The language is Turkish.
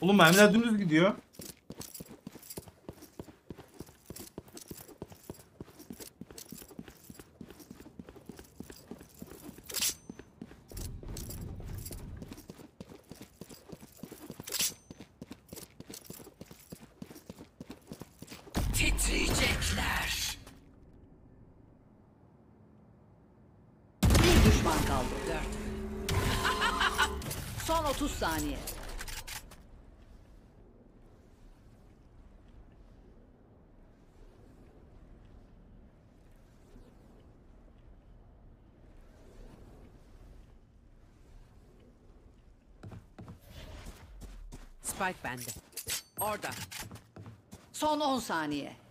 Oğlum mermiler dümdüz gidiyor. Titriyecekler. Bir düşman kaldı. 4. Son 30 saniye. Spike bende. Orada. Son 10 saniye.